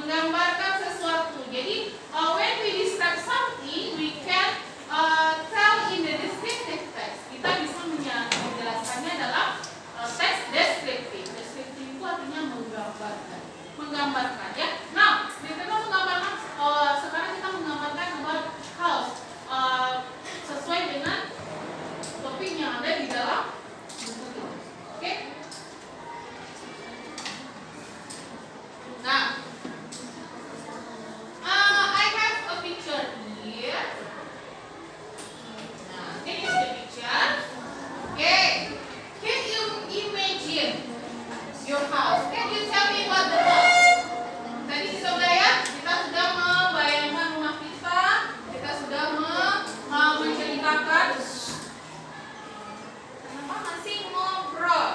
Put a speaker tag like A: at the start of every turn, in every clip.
A: menggambarkan sesuatu. Jadi when we describe something, we can tell in the descriptive text. Kita bisa menjelaskannya dalam teks deskriptif. Deskriptif itu artinya menggambarkan ya. Nah, kita menggambarkan sekarang kita menggambarkan about house sesuai dengan topik yang ada di dalam buku ini. Oke? Nah, I have a picture here. Nah, this is the picture. Okay, can you imagine your house? Can you tell me what the house? Tadi kita sudah ya, kita sudah membayangkan rumah kita sudah menceritakan. Kenapa masih ngobrol?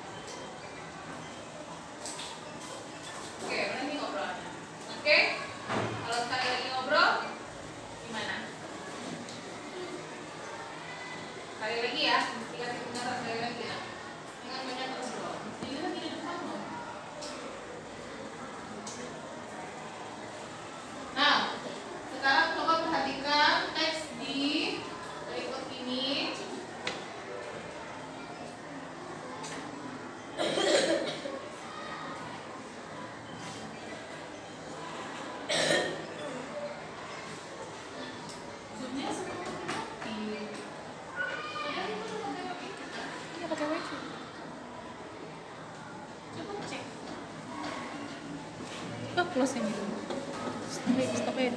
A: Oke, berarti ngobrolnya. Oke, kalau sekali lagi ngobrol, gimana? Sekali lagi ya, dikasih penjelasan sekali lagi ya. Jangan banyak ngobrol. Jadi lagi di depan loh. Nah, sekarang coba perhatikan teks di berikut ini. Zoomnya seperti mati.
B: Iya pakai wifi.
A: Coba cek.
B: Oh, close ini dulu. Stop aja.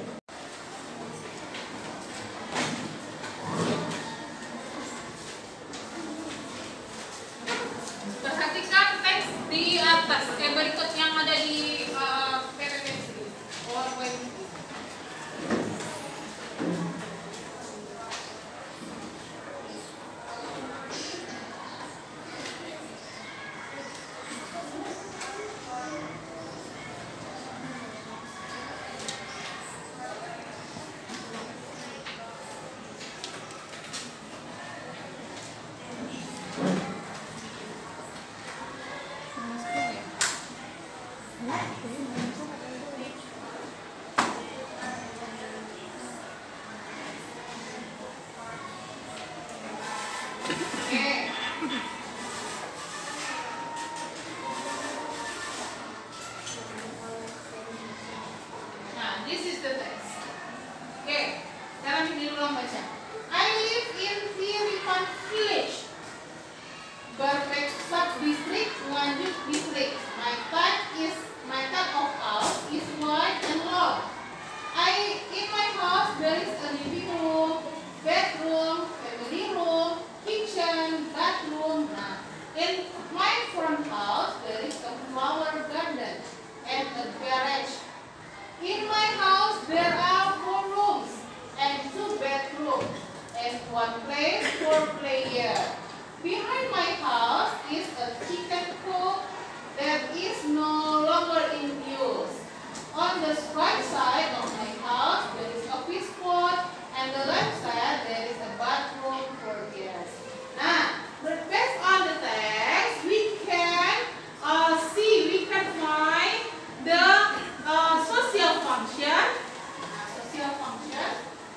A: Perhatikan teks di atas, berikut yang ada di PPT PowerPoint ini. Oke. Nah, this is the text. Oke, sekarang ini ulang baca. I live in Tiripan Village, Barbek Sub-District, Nganjuk District. My type of house is wide and long. In my house there is a living room, bedroom, family room, kitchen, bathroom. Nah, in my front house there is a flower garden and a garage. In my house there are 4 rooms and 2 bedrooms and 1 place for player. Behind my house is a chicken coop that is no longer in use. On the right side of my house there is a fish pond and the left side there is a bathroom for guests. Nah, based on the text we can find the social function. Social function.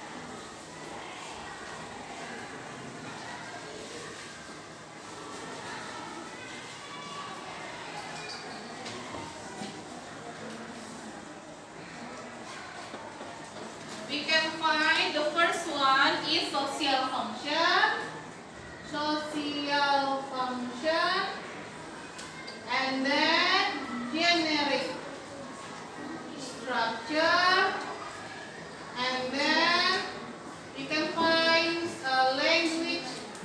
A: We can find the first one is social function. Social function. And then generic structure. And then we can find a language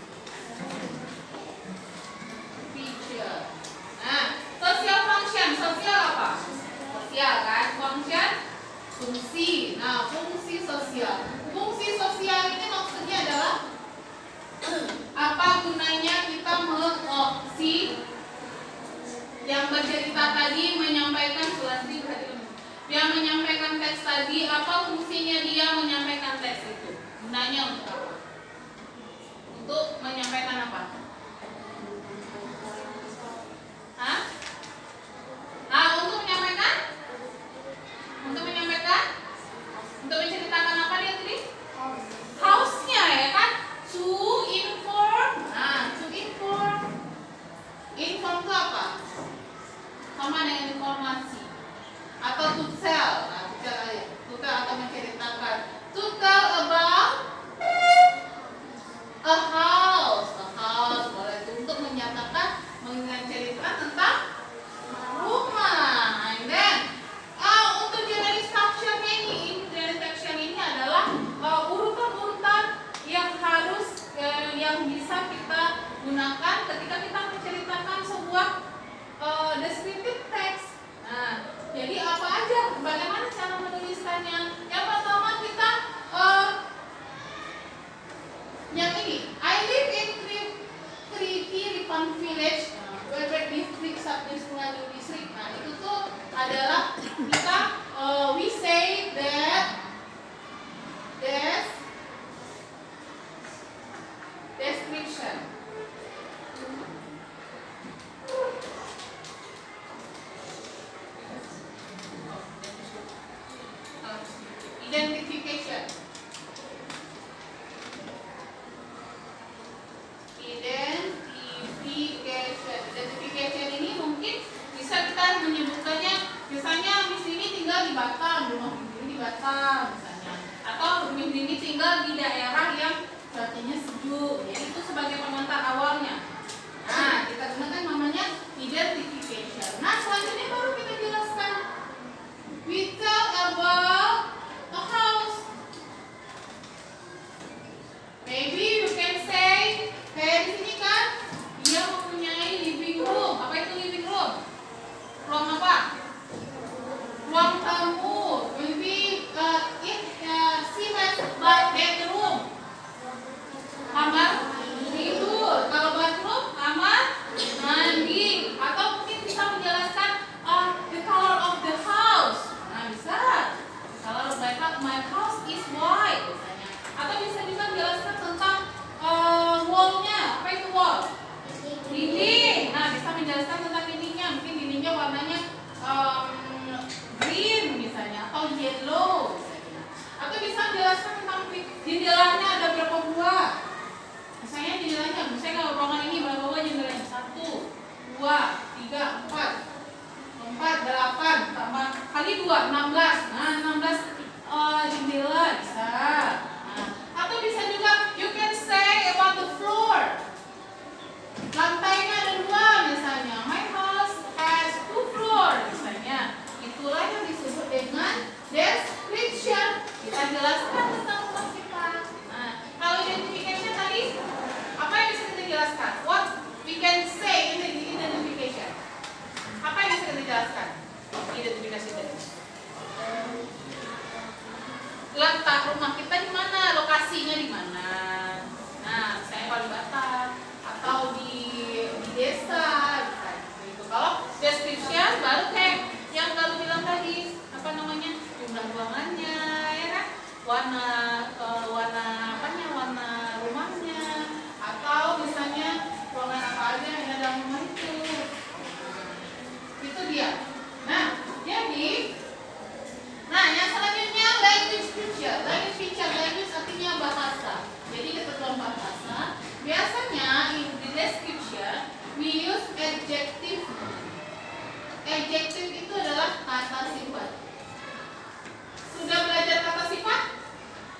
A: feature. Nah, social function. Sosial apa? Sosial kan? Function fungsi. Nah, fungsi sosial. Fungsi sosial ini maksudnya adalah apa gunanya kita si yang bercerita tadi menyampaikan yang menyampaikan teks tadi, apa fungsinya dia menyampaikan teks itu? Gunanya untuk apa? Untuk menyampaikan apa? Hah? Untuk menyampaikan Bagaimana cara menuliskannya? Yang pertama kita yang ini. I live in Tripiripan Village, Berber District, Subdistrict, District. Nah itu tuh adalah kita we say that description. Identification. Identification ini mungkin bisa kita menyebutkannya, misalnya Miss ini tinggal di Batam, rumah Miss ini di Batam misalnya, atau Miss ini tinggal di daerah yang cuacanya sejuk. Jadi itu sebagai pengantar awalnya. Nah, kita gunakan namanya identification. Nah, selanjutnya baru kita jelaskan. We tell about a house. Maybe you can say, kayak di sini kan, dia mempunyai living room. Apa itu living room? Ruang apa? Ruang tamu. Maybe she has bedroom. Kamar tidur. Kalau bathroom, kamar mandi. Atau mungkin bisa menjelaskan the color of the house. Nah bisa. Color of my house is white misalnya. Atau bisa juga menjelaskan tentang wallnya. Apa itu wall? Dinding. Nah bisa menjelaskan tentang dindingnya. Mungkin dindingnya warnanya green misalnya, atau yellow misalnya. Atau bisa menjelaskan tentang jendelanya ada berapa buah. Misalnya jendelanya, misalnya kalau ruangan ini berapa buah jendelanya? 1, 2, 3, 4, 8 tambah kali 2, 16. Nah 16 jendela bisa. Nah, atau bisa juga you can say about the floor. Lantainya ada 2 misalnya. My house has 2 floor misalnya. Itulah yang disebut dengan description. Kita jelaskan tentang rumah kita. Nah, kalau identification tadi, apa yang bisa kita jelaskan? What we can say in the identification. Apa yang bisa kita jelaskan? Identifikasi tadi. Letak rumah kita di mana? Lokasinya di mana? Nah, misalnya kalau di Batam atau di desa, bisa gitu. Kalau description baru kayak yang Galuh bilang tadi, apa namanya, jumlah ruangannya, ya kan, warna rumahnya, atau misalnya ruangan apa aja yang ada dalam rumah itu dia. Nah jadi, yang selanjutnya language feature. Language artinya bahasa. Jadi ketentuan bahasa. Biasanya in the description we use adjective. Adjective itu adalah kata sifat. Sudah belajar kata sifat?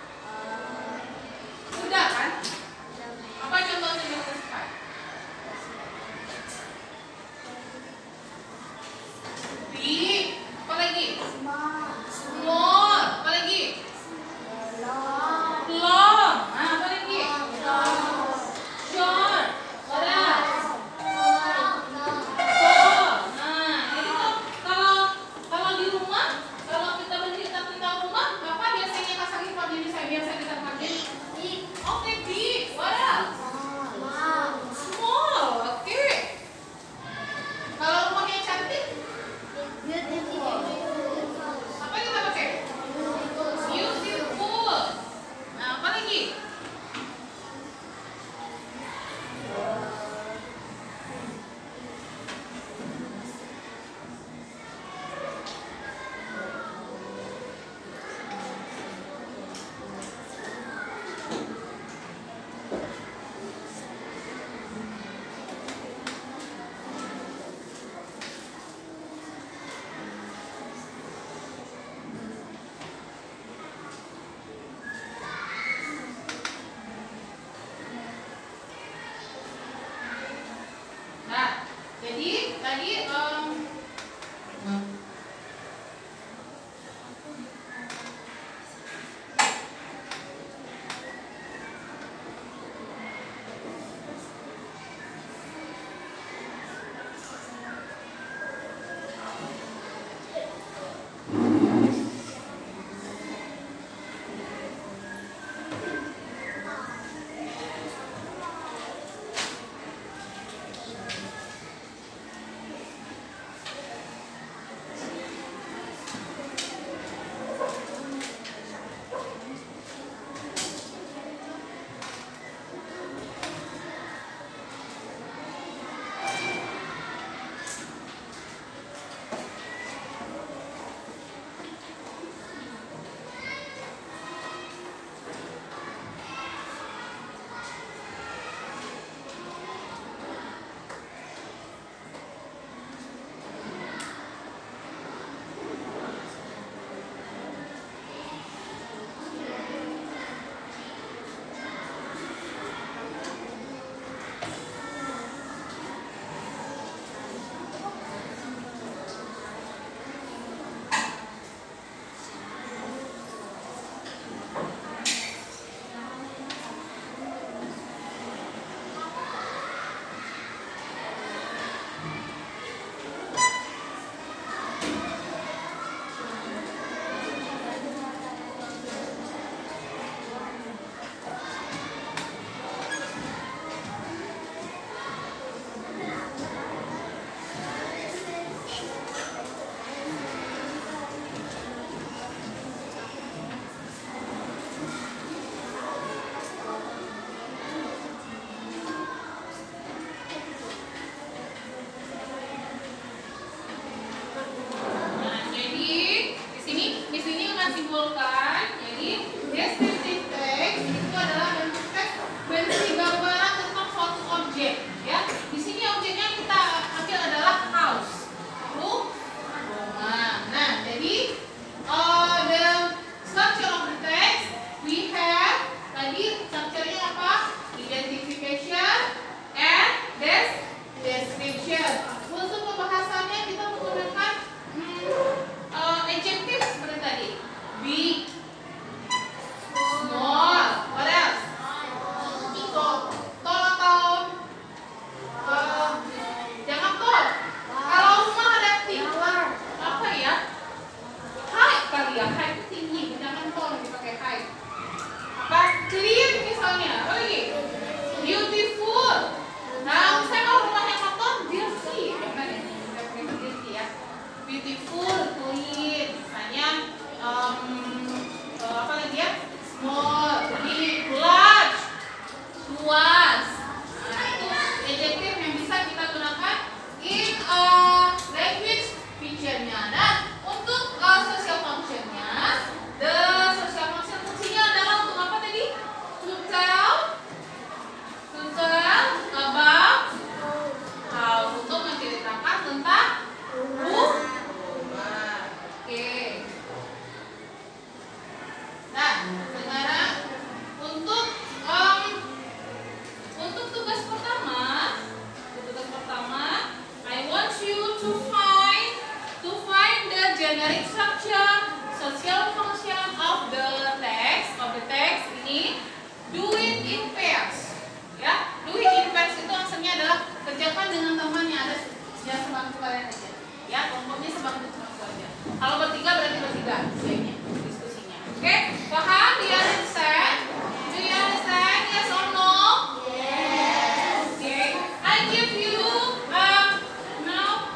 A: basic structure, social function of the text ini, do it in pairs. Ya, do it in pairs itu maksudnya adalah kerjakan dengan teman yang ada yang sebangku kalian aja. Ya, kelompoknya sebangku aja. Kalau bertiga berarti bertiga diskusinya. Oke, paham? Do you understand? Do you understand? Yes or no? Yes. Okay. I give you now.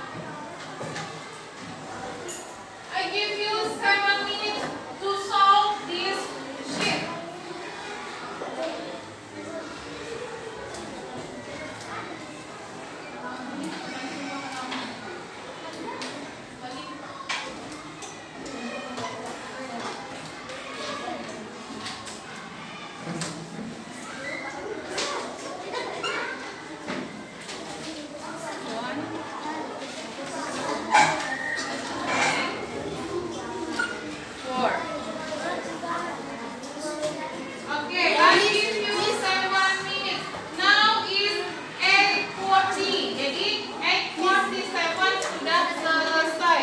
A: I give you 7 minutes to solve this sheet. Okay, I give you 7 minutes. Now is 8:40. Jadi 8:47 sudah selesai.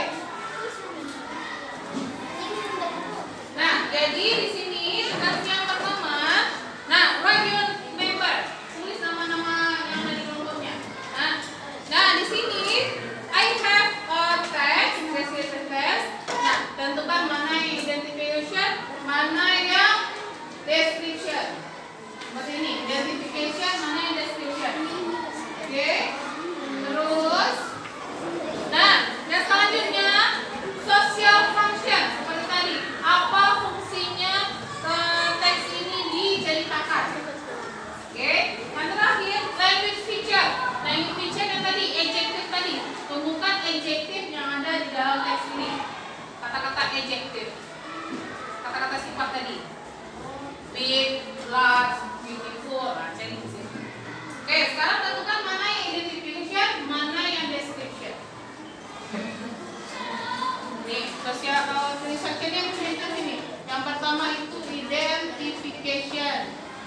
A: Nah, jadi di sini tugas yang pertama. Nah, write your member. Tulis nama-nama yang ada di kelompoknya. Nah, di sini I have a text, description text. Nah, tentukan mana yang identification, mana yang description. Seperti ini, identification, mana yang description. Oke. Terus, nah, yang selanjutnya social function. Seperti tadi, apa fungsinya teks ini diceritakan. Oke. Yang terakhir, language feature. Language feature yang tadi, adjective tadi. Temukan adjective yang ada di dalam teks ini. Kata-kata adjective. Kata-kata sifat tadi. Big, large, beautiful. Nah, cari di sini. Oke, sekarang tentukan mana yang identification, mana yang description. Nih, social sectionnya di sini. Yang pertama itu identification.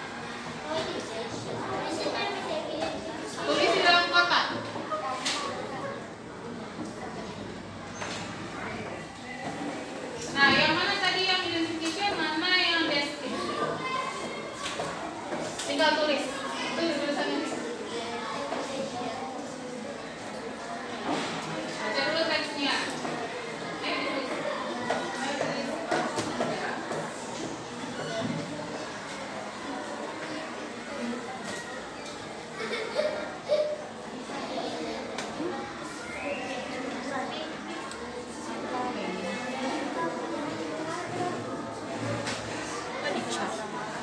A: Tulis di dalam kotak. Nah, yang mana tadi yang identification, mana yang description? Tinggal tulis. Itu tulisannya. Baca dulu teksnya. Tulis.
B: Tadi chat.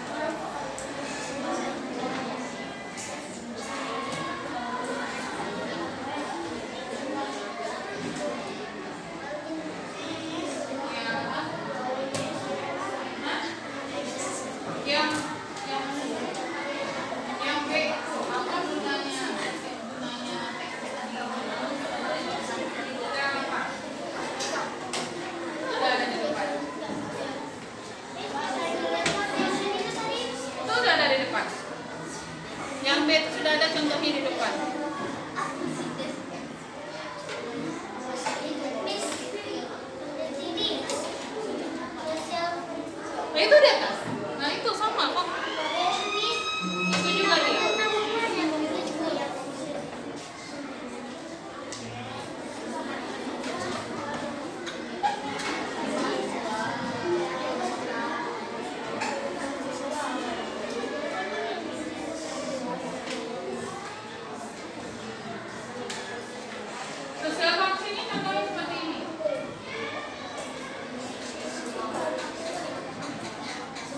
A: Yang B itu apa gunanya? Gunanya teks tadi. Apa? Sudah ada di depan. Itu sudah ada di depan. Yang B itu sudah ada contohnya di depan. Nah, itu di atas. Nah, itu sama kok. Itu juga dia. Social function-nya contohnya seperti ini.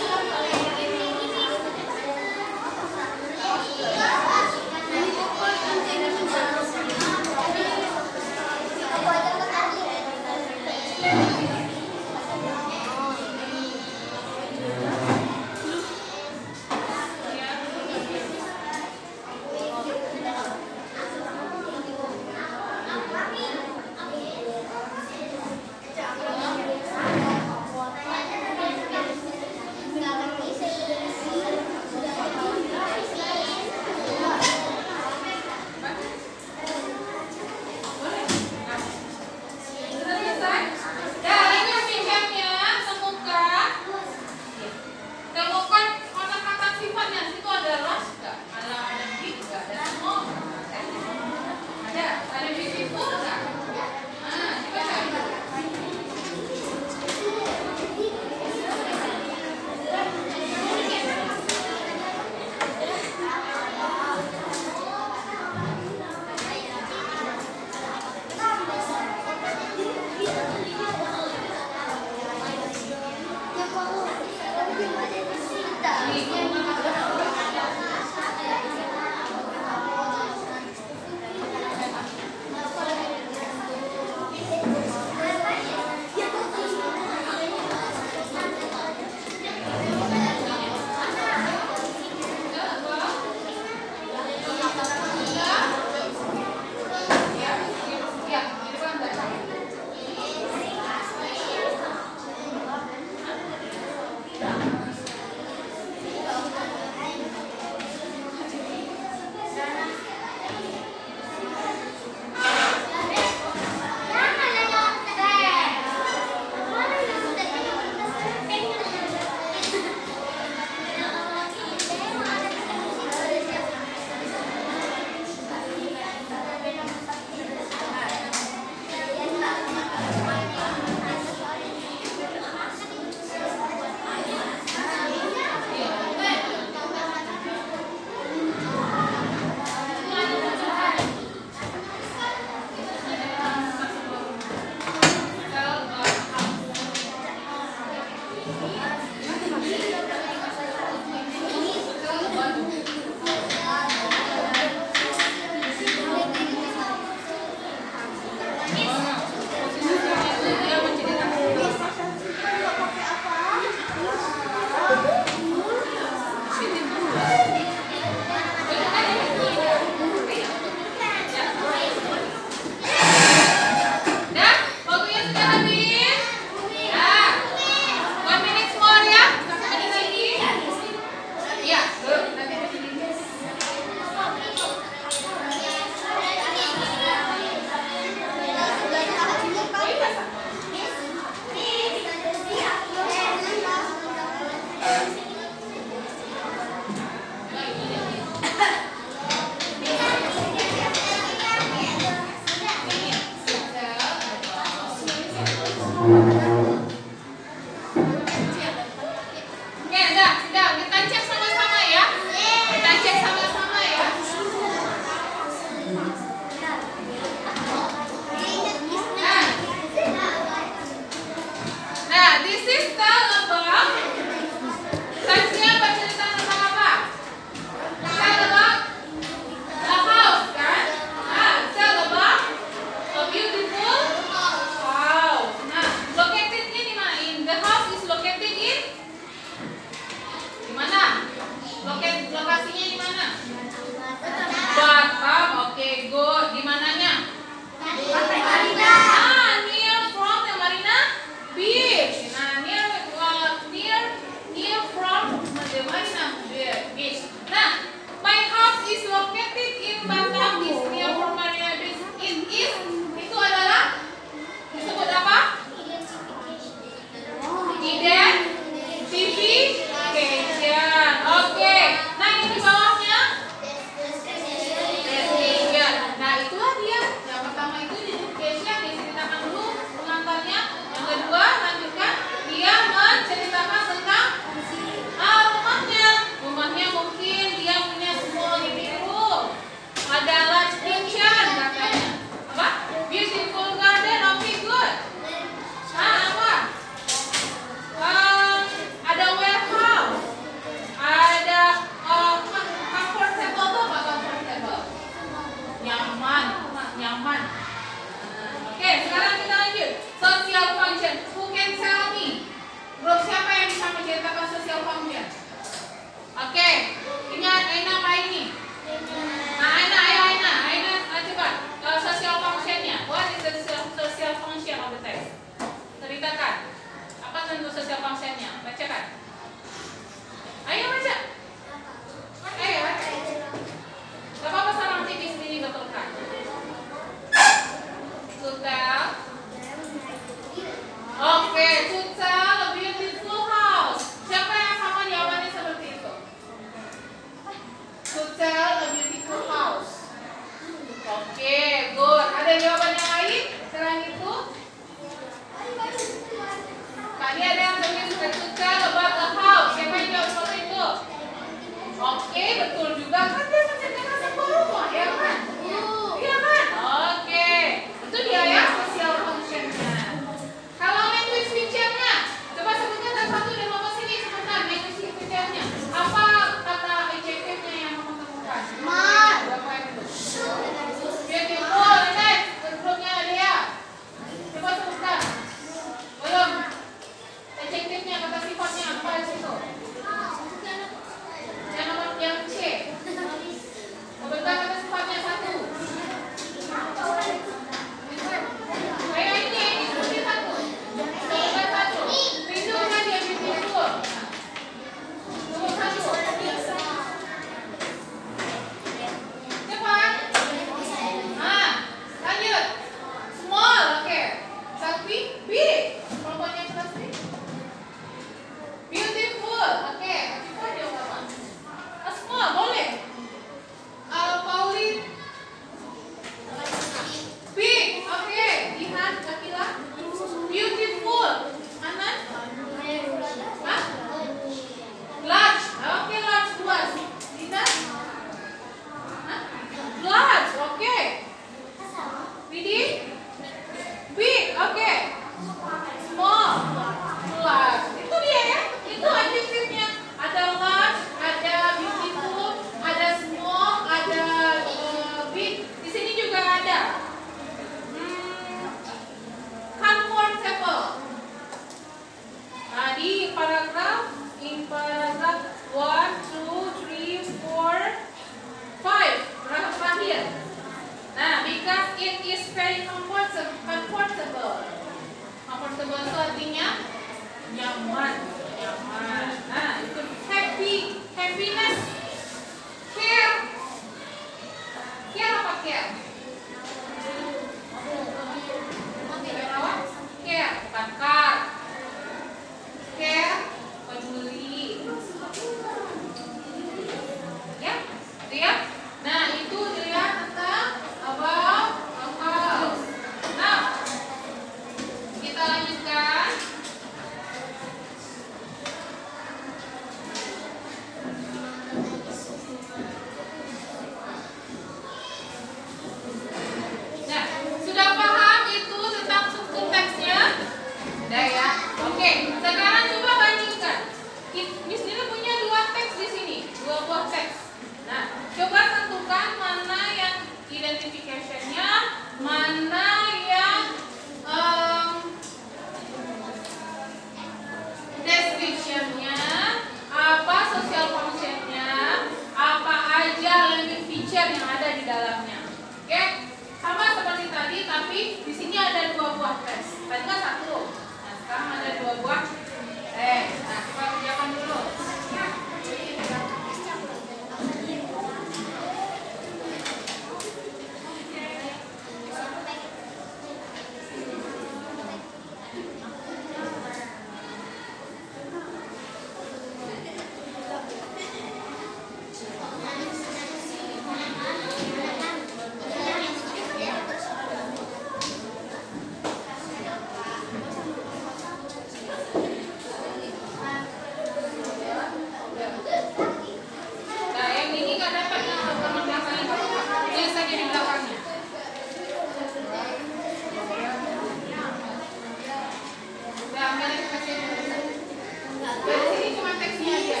A: ini aja.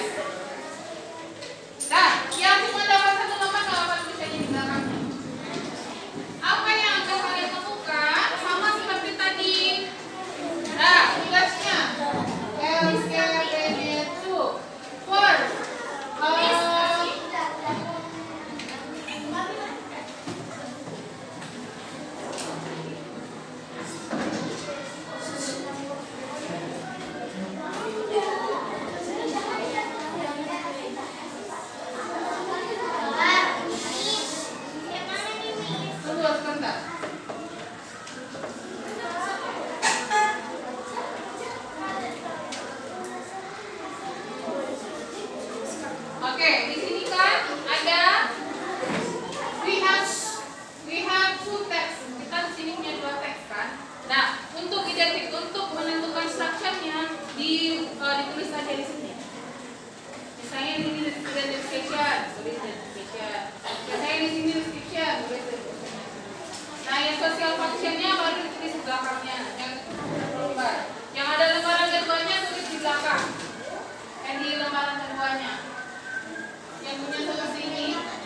A: Nah, yang cuma dapat satu lembar nggak apa-apa tulisannya di belakangnya. Apa yang akan kalian lakukan sama seperti tadi. Nah, tugasnya LCD2 first. Tunggu sebentar. Oke, di sini kan ada we have two text. Kita di sini punya dua teks kan. Nah, untuk menentukan structure-nya ditulis aja di sini. Misalnya di sini identification, tulis identification. Misalnya di sini description, tulis description. Nah, yang social function-nya baru ditulis di belakangnya. Yang ada lembaran keduanya tulis di belakang. Dan di lembaran keduanya. Yang punya seperti ini.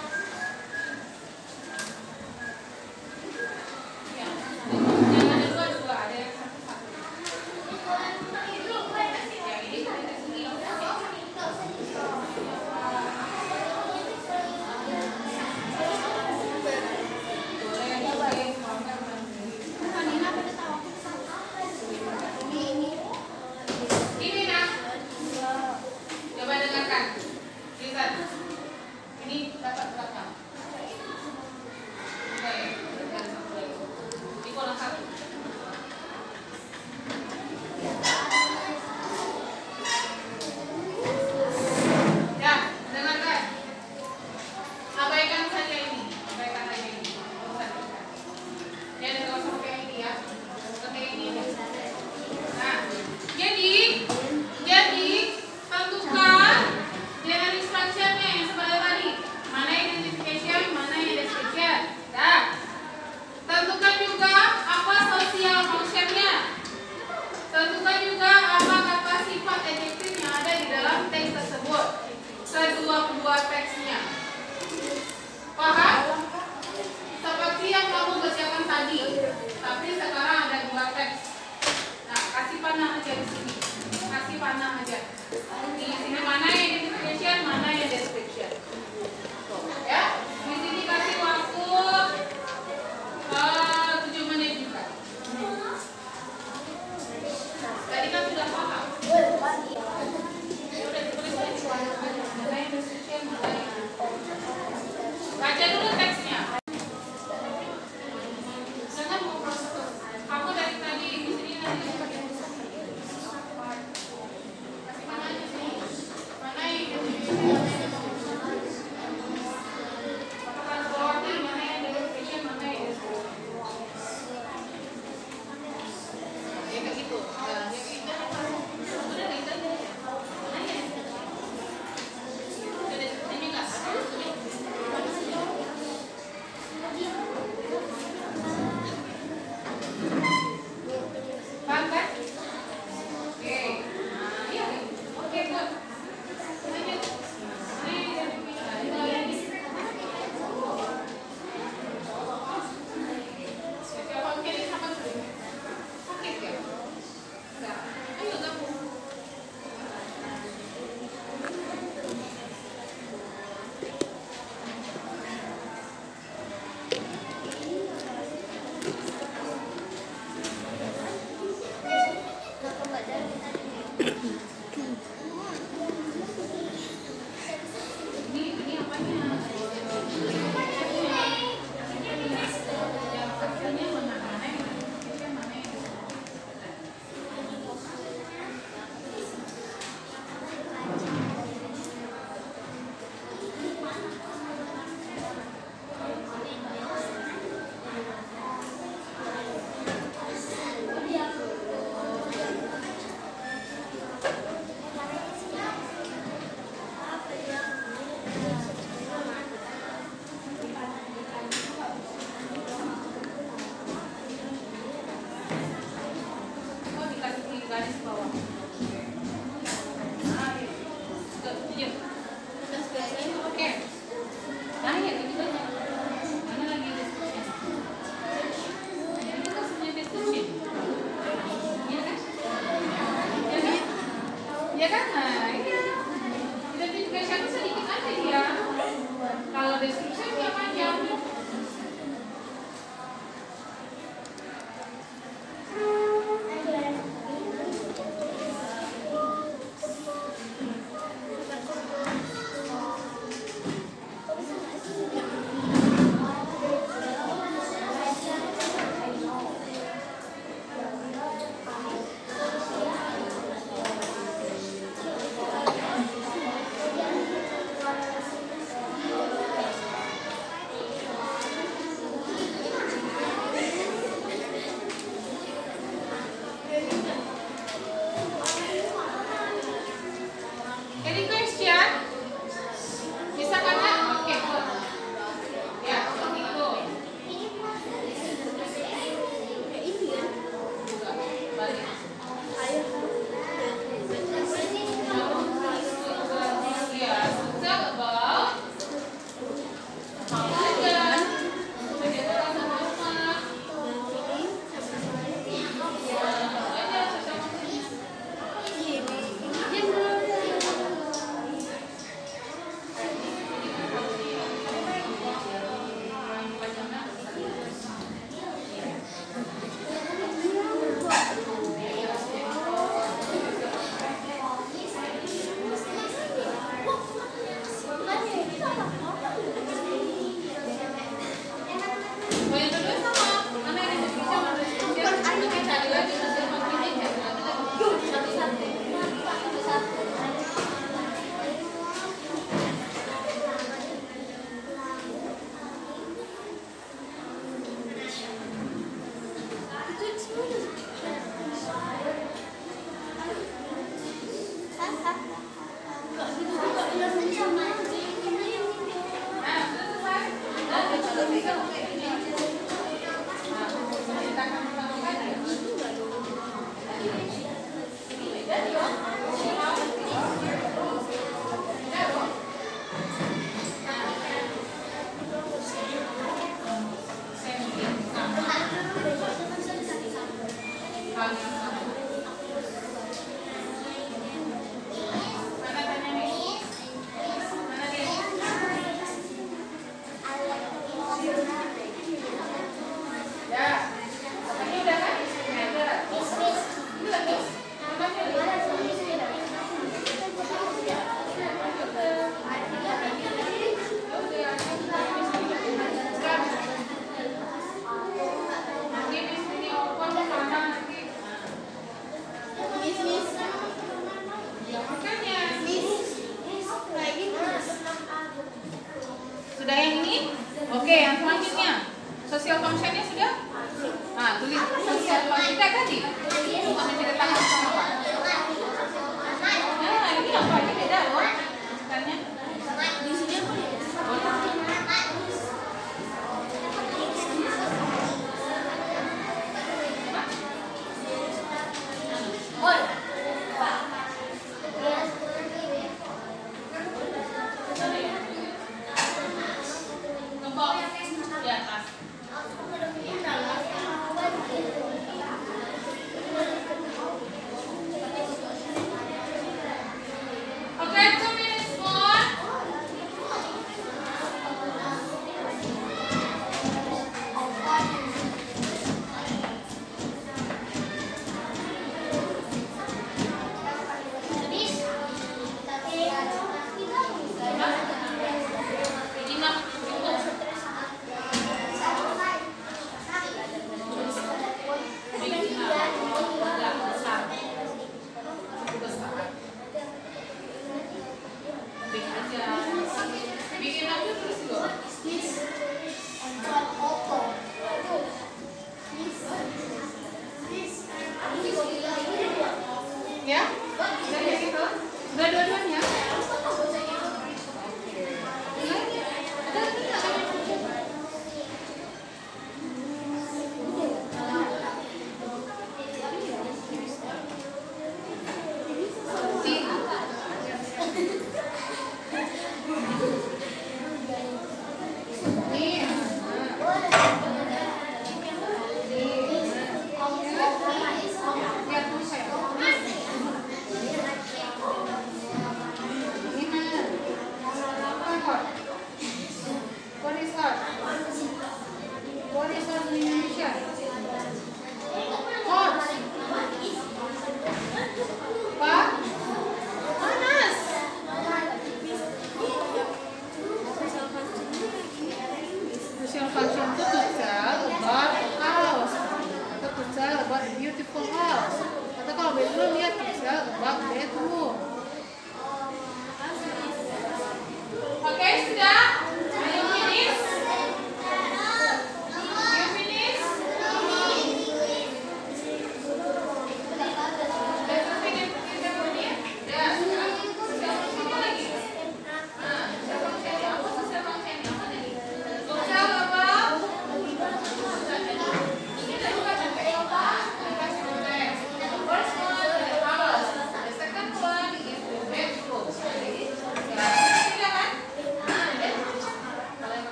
A: Ya. Yang ada dua, ada yang satu. Yang ini tulis di sini. Any question? Bisa kan? Oke, good. Ya, itu. Juga balik. Yeah, so tell about Hawaiian. Sudah yang ini? Oke, yang selanjutnya. Social function-nya sudah? Nah, tulis social function tadi. Untuk menceritakan sama apa? Nah, ini apa? Ini beda loh. Sebenarnya. Di sini apa ya? Di atas. Oke, 2 minutes more. Bikin aja terus loh. Ya? Udah kayak gitu? Udah dua-duanya?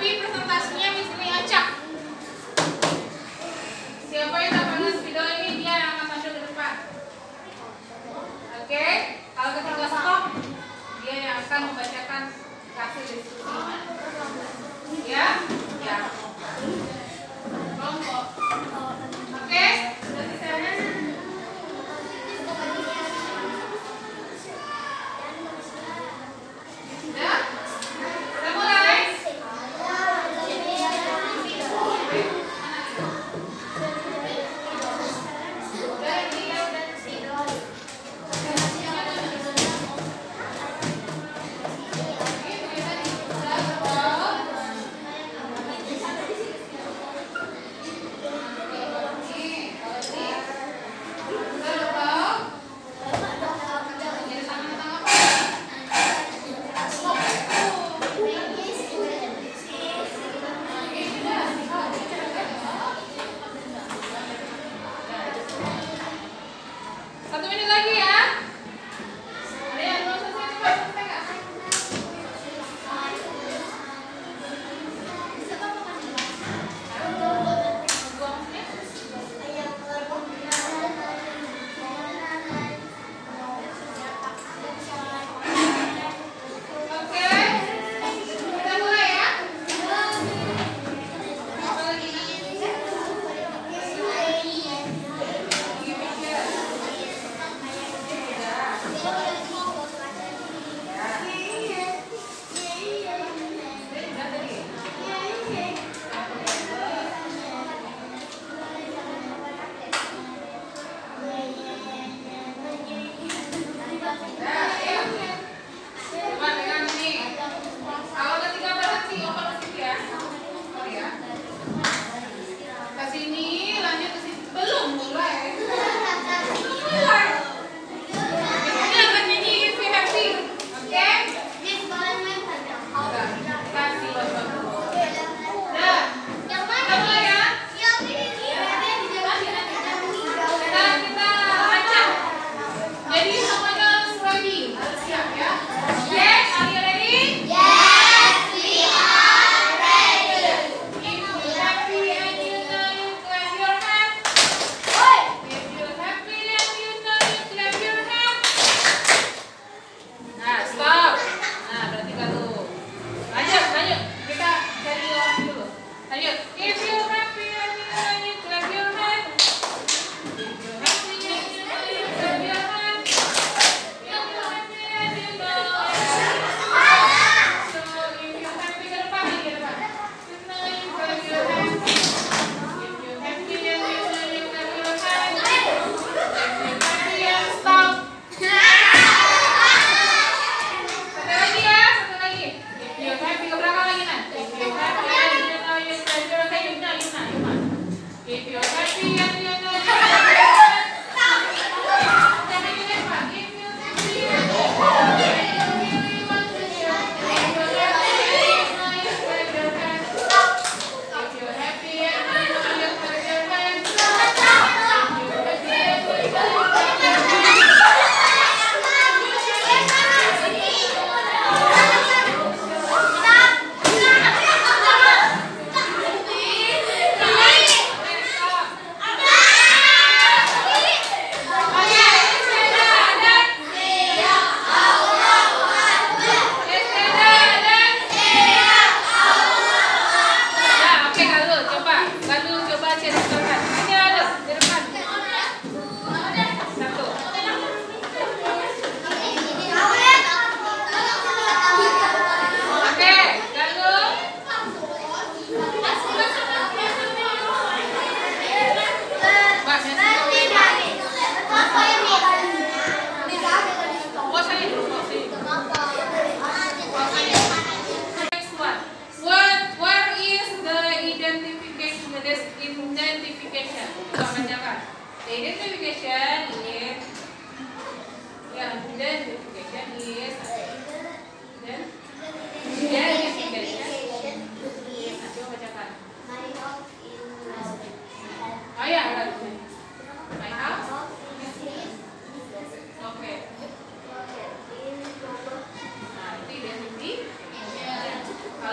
A: Tapi presentasinya di sini acak. Siapa yang dapat video ini dia yang akan maju ke depan. Oke, kalau ketika stop dia yang akan membacakan hasil diskusinya. Ya, ya. Kelompok. Oke, sudah di sana. Sudah? Sudah mulai?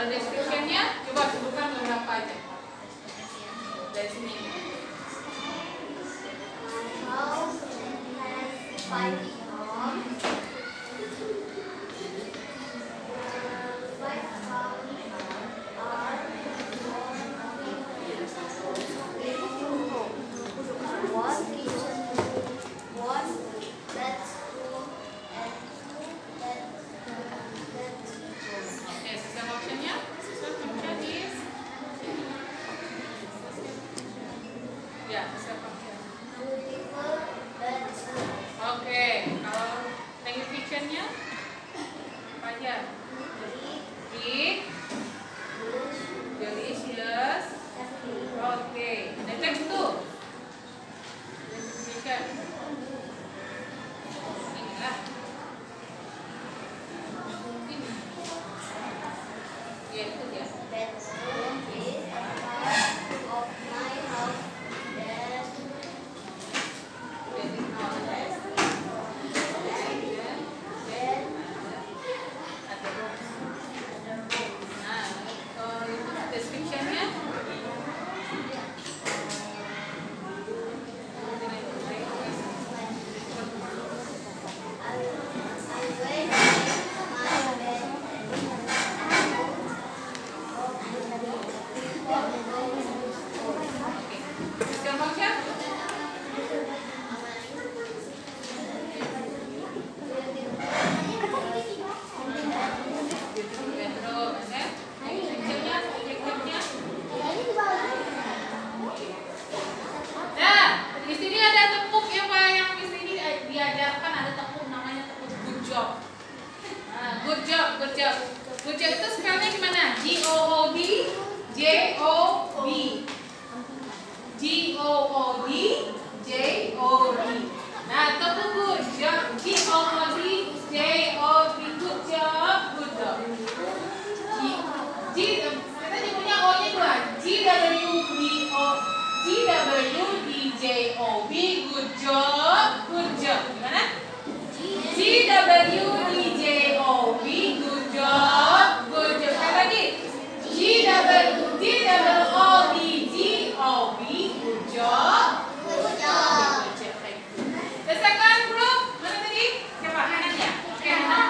A: Kalau description-nya, coba sebutkan beberapa aja. Dari sini.
C: House has 5 rooms. 5 rooms are one kitchen room, one bedroom, and 2 bedrooms.
A: Oke, system option-nya. System option is ya, system option.
C: Beautiful bedroom.
A: Oke, kalau language fiction-nya apa aja? Big, delicious. Oke, the text tuh. Fiction. Inilah. Ini. Ya, itu dia.
C: Bedroom is a part of my house that
A: Jadi kalau ada ada room. Nah, kalau itu description-nya system option. Bedroom, ya. Fiction-nya, adjective-nya. Nah, di sini ada tepuk ya Pak, yang di sini diajarkan ada tepuk namanya tepuk good job. Nah, good job, good job. Good job itu spellnya gimana? G-O-O-D, J-O-B. G-O-O-D, J-O-B. Nah, tepuk good job, G-O-O-D, J-O-B, good job, good job. Kita punya O-nya dua, G-W-D-O, G-W-D-J-O-B, good job, good job. Gimana? G-W-D-J-O-B, good job, good job. Sekali lagi. G-W-O-D-J-O-B, good job, good job. The second group, mana tadi? Siapa? Hanan ya? Oke, Hanan.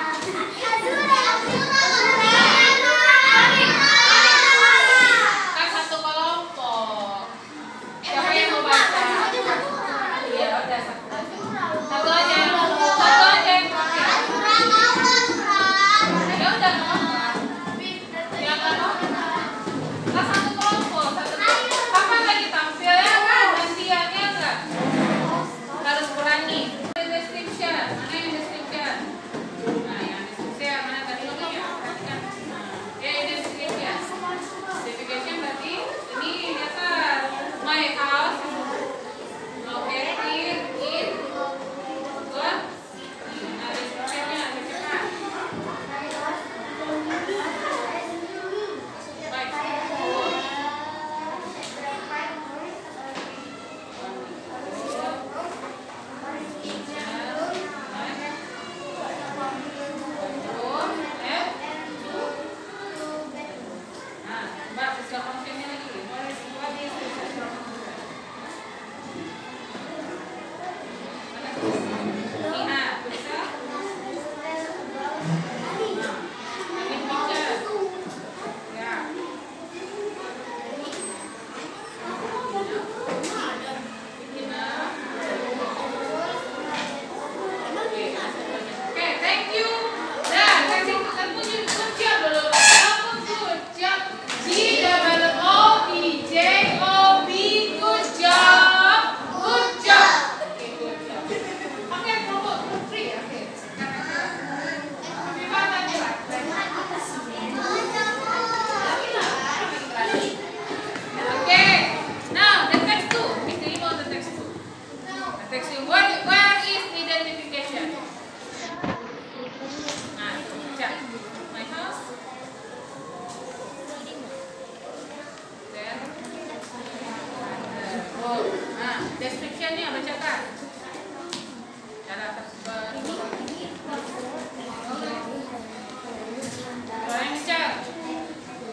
A: Kan satu kelompok. Siapa yang mau baca? Iya, udah satu. Satu aja. Satu aja yang pakai. Ya udah, nggak apa-apa. Ya nggak apa-apa. Kan satu kelompok, satu kelompok. Kapan lagi tampil ya kan? Gantiannya enggak? Harus berani. Description, mana yang description? Nah, yang description mana tadi lo ya? Perhatikan. Nah, ya description. Description berarti ini biasa my house located in good. Nah, description-nya agak cepat. Baik. Nah, Mbak, bisa functionnya lagi. What is the system function? Lihat, bisa? Nah, picture. Ya. Oke, thank you. Nah, kasih punya good job dulu. Kamu good job. G-O-O-D-J-O-B, good job. Good job. Oke, good job. Oke, kelompok free. Oke. Gimana nih, Pak? Oke. Now, the text two. Kita ini mau the text two. The text two. Where is identification? Nah, baca. My house. Then, oh, nah, description-nya bacakan. Cara tersebar. Kalau yang baca.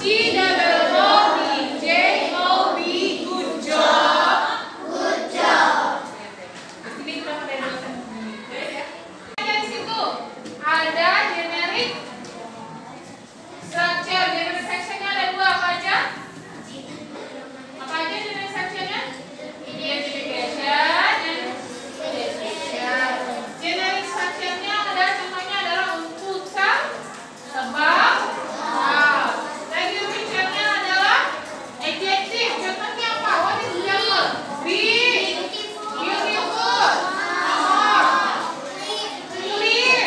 A: G-double-O-B, good job.
C: Good job.
A: Ini udah pada dosen. Di situ ada generic structure. Generic section-nya ada dua, apa aja? Apa aja generic section-nya? Identification and description. Generic structure-nya ada contohnya adalah untuk sebab, how. Description-nya adalah adjective. Contohnya apa? What is example? Big, beautiful, small, clean,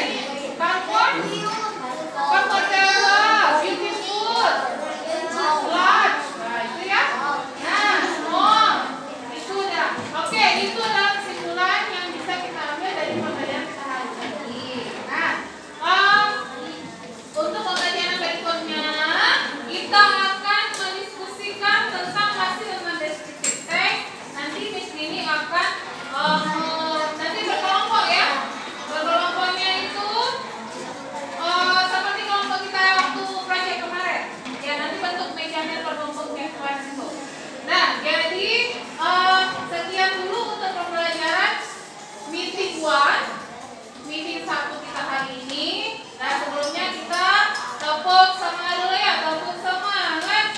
A: comfortable, beautiful, large. Nah, itu ya. Nah, small. Itu udah. Oke, itu adalah kesimpulan yang bisa kita ambil dari pembelajaran kita hari ini. Nah, untuk pembelajaran berikutnya kita akan mendiskusikan tentang hasil dengan descriptive text. Nanti Miss Nini akan nanti berkelompok ya. Berkelompoknya itu seperti kelompok kita waktu proyek kemarin. Ya, nanti bentuk mejanya berkelompok kayak kemarin itu. Nah, jadi sekian dulu untuk pembelajaran meeting 1. Meeting 1 kita hari ini. Nah, sebelumnya kita tepuk sama dulu ya, tepuk semangat.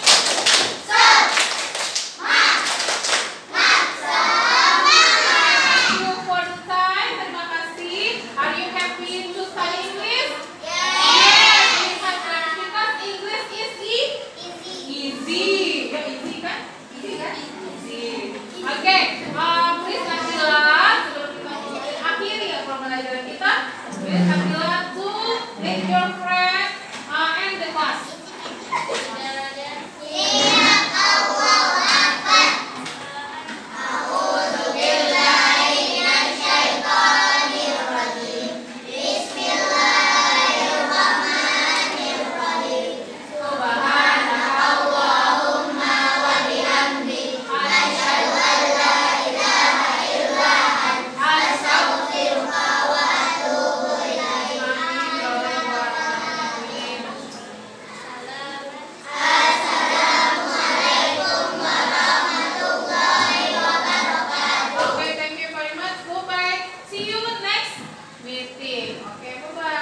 A: Thank you for the time. Terima kasih. Are you happy to study English? Yes. We have learned because English is easy. Ya, easy kan? Easy kan? Easy. Oke, please Nabila, sebelum kita akhiri ya pembelajaran kita, please Nabila to make your friend and the class. Okay, thank you very much. Goodbye. See you next meeting. Okay, bye-bye.